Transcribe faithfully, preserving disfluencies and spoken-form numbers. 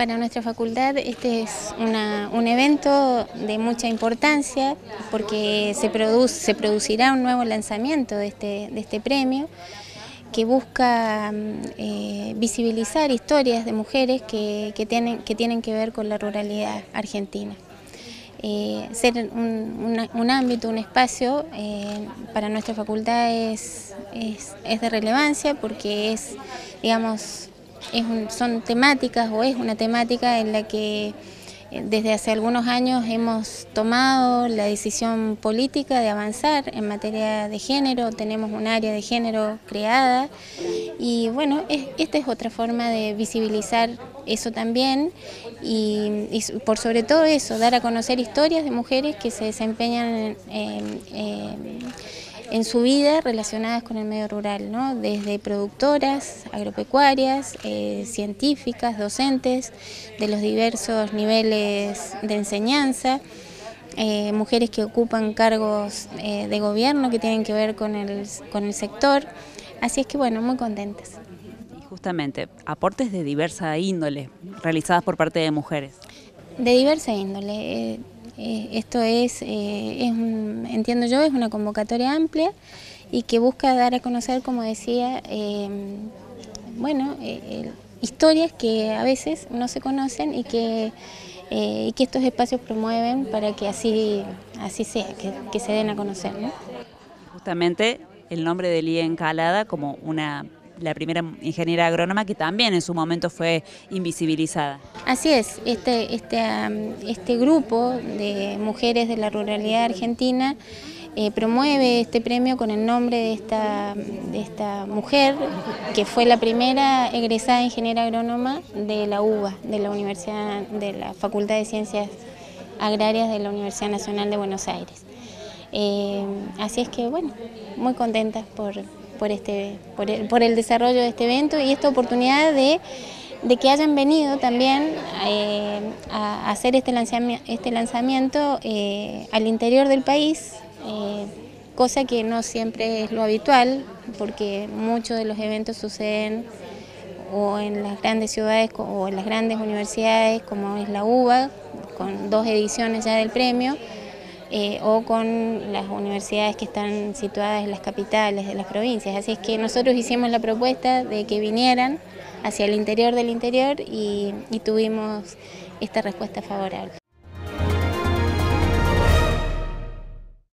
Para nuestra facultad este es una, un evento de mucha importancia porque se, produce, se producirá un nuevo lanzamiento de este, de este premio que busca eh, visibilizar historias de mujeres que, que, tienen, que tienen que ver con la ruralidad argentina. Eh, ser un, un, un ámbito, un espacio, eh, para nuestra facultad es, es, es de relevancia porque es, digamos, es un, son temáticas o es una temática en la que desde hace algunos años hemos tomado la decisión política de avanzar en materia de género, tenemos un área de género creada y bueno, es, esta es otra forma de visibilizar eso también y, y por sobre todo eso, dar a conocer historias de mujeres que se desempeñan en, en, en en su vida relacionadas con el medio rural, ¿no? Desde productoras, agropecuarias, eh, científicas, docentes, de los diversos niveles de enseñanza, eh, mujeres que ocupan cargos eh, de gobierno que tienen que ver con el, con el sector, así es que bueno, muy contentas. Y justamente, aportes de diversa índole, realizadas por parte de mujeres. De diversa índole. Eh, Eh, esto es, eh, es un, entiendo yo, es una convocatoria amplia y que busca dar a conocer, como decía, eh, bueno, eh, historias que a veces no se conocen y que, eh, y que estos espacios promueven para que así, así sea, que, que se den a conocer, ¿no? Justamente el nombre de Lía Encalada como una la primera ingeniera agrónoma que también en su momento fue invisibilizada. Así es, este, este, este grupo de mujeres de la ruralidad argentina eh, promueve este premio con el nombre de esta, de esta mujer que fue la primera egresada ingeniera agrónoma de la U B A, de la Universidad, de la Facultad de Ciencias Agrarias de la Universidad Nacional de Buenos Aires. Eh, así es que bueno, muy contentas por Por, este, por, el, por el desarrollo de este evento y esta oportunidad de, de que hayan venido también eh, a hacer este lanzamiento, este lanzamiento eh, al interior del país, eh, cosa que no siempre es lo habitual, porque muchos de los eventos suceden o en las grandes ciudades o en las grandes universidades, como es la U B A, con dos ediciones ya del premio, Eh, o con las universidades que están situadas en las capitales de las provincias. Así es que nosotros hicimos la propuesta de que vinieran hacia el interior del interior y, y tuvimos esta respuesta favorable.